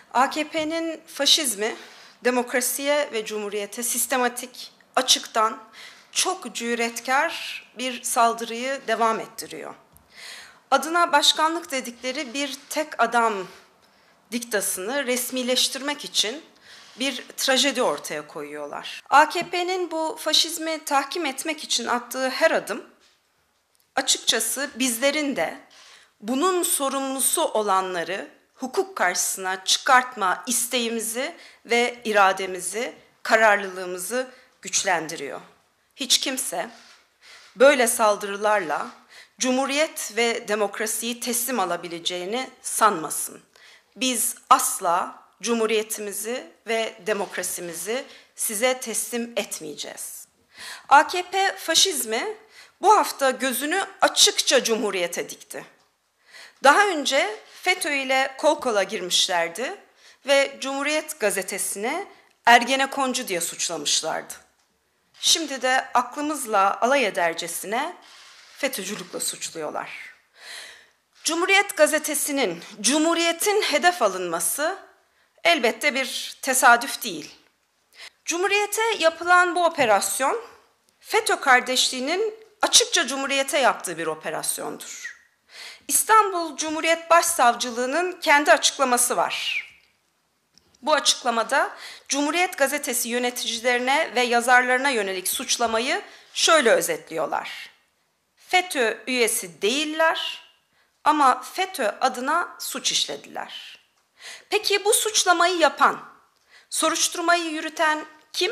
AKP'nin faşizmi, demokrasiye ve cumhuriyete sistematik, açıktan, çok cüretkar bir saldırıyı devam ettiriyor. Adına başkanlık dedikleri bir tek adam diktasını resmileştirmek için bir trajedi ortaya koyuyorlar. AKP'nin bu faşizmi tahkim etmek için attığı her adım, açıkçası bizlerin de bunun sorumlusu olanları hukuk karşısına çıkartma isteğimizi ve irademizi, kararlılığımızı güçlendiriyor. Hiç kimse böyle saldırılarla cumhuriyet ve demokrasiyi teslim alabileceğini sanmasın. Biz asla cumhuriyetimizi ve demokrasimizi size teslim etmeyeceğiz. AKP faşizmi bu hafta gözünü açıkça cumhuriyete dikti. Daha önce FETÖ ile kol kola girmişlerdi ve Cumhuriyet gazetesine Ergenekoncu diye suçlamışlardı. Şimdi de aklımızla alay edercesine FETÖ'cülükle suçluyorlar. Cumhuriyet gazetesinin, Cumhuriyet'in hedef alınması elbette bir tesadüf değil. Cumhuriyete yapılan bu operasyon, FETÖ kardeşliğinin açıkça Cumhuriyete yaptığı bir operasyondur. İstanbul Cumhuriyet Başsavcılığı'nın kendi açıklaması var. Bu açıklamada Cumhuriyet Gazetesi yöneticilerine ve yazarlarına yönelik suçlamayı şöyle özetliyorlar. FETÖ üyesi değiller ama FETÖ adına suç işlediler. Peki bu suçlamayı yapan, soruşturmayı yürüten kim?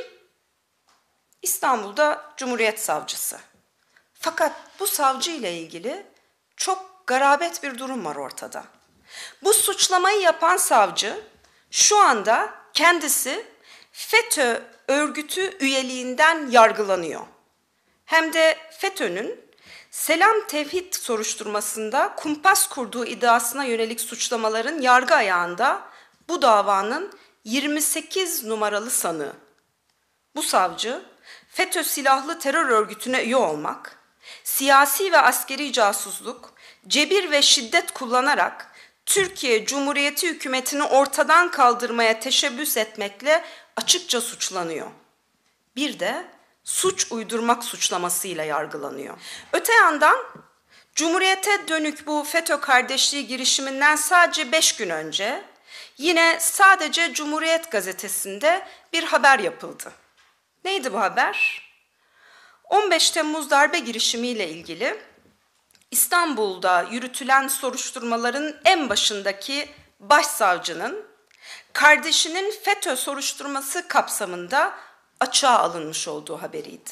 İstanbul'da Cumhuriyet Savcısı. Fakat bu savcı ile ilgili çok garabet bir durum var ortada. Bu suçlamayı yapan savcı şu anda kendisi FETÖ örgütü üyeliğinden yargılanıyor. Hem de FETÖ'nün Selam Tevhid soruşturmasında kumpas kurduğu iddiasına yönelik suçlamaların yargı ayağında bu davanın 28 numaralı sanığı. Bu savcı FETÖ silahlı terör örgütüne üye olmak, siyasi ve askeri casusluk, cebir ve şiddet kullanarak Türkiye Cumhuriyeti hükümetini ortadan kaldırmaya teşebbüs etmekle açıkça suçlanıyor. Bir de suç uydurmak suçlamasıyla yargılanıyor. Öte yandan Cumhuriyete dönük bu FETÖ kardeşliği girişiminden sadece 5 gün önce yine sadece Cumhuriyet gazetesinde bir haber yapıldı. Neydi bu haber? 15 Temmuz darbe girişimiyle ilgili İstanbul'da yürütülen soruşturmaların en başındaki başsavcının kardeşinin FETÖ soruşturması kapsamında açığa alınmış olduğu haberiydi.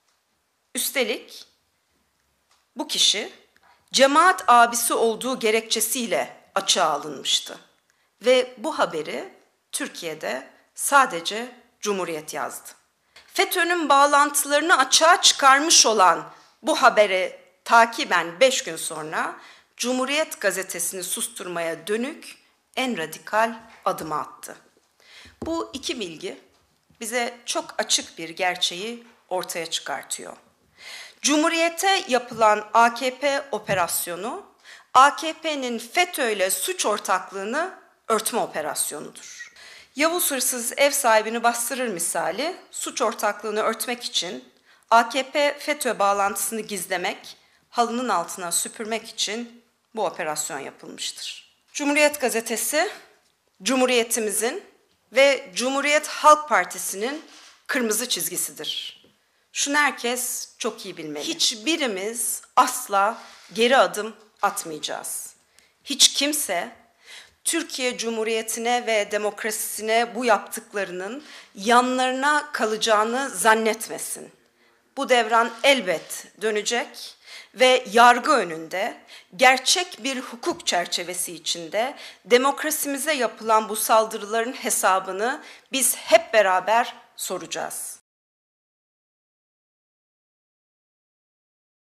Üstelik bu kişi cemaat abisi olduğu gerekçesiyle açığa alınmıştı. Ve bu haberi Türkiye'de sadece Cumhuriyet yazdı. FETÖ'nün bağlantılarını açığa çıkarmış olan bu haberi takiben 5 gün sonra Cumhuriyet gazetesini susturmaya dönük en radikal adımı attı. Bu iki bilgi bize çok açık bir gerçeği ortaya çıkartıyor. Cumhuriyete yapılan AKP operasyonu, AKP'nin FETÖ ile suç ortaklığını örtme operasyonudur. Yavuz hırsız ev sahibini bastırır misali suç ortaklığını örtmek için AKP-FETÖ bağlantısını gizlemek, halının altına süpürmek için bu operasyon yapılmıştır. Cumhuriyet gazetesi, Cumhuriyetimizin ve Cumhuriyet Halk Partisi'nin kırmızı çizgisidir. Şunu herkes çok iyi bilmeli. Hiçbirimiz asla geri adım atmayacağız. Hiç kimse Türkiye Cumhuriyeti'ne ve demokrasisine bu yaptıklarının yanlarına kalacağını zannetmesin. Bu devran elbet dönecek ve yargı önünde gerçek bir hukuk çerçevesi içinde demokrasimize yapılan bu saldırıların hesabını biz hep beraber soracağız.